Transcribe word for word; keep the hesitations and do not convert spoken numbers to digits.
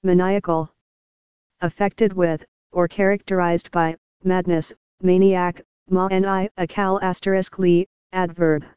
maniacal. Affected with, or characterized by, madness, maniac, maniacal asterisk li, adverb.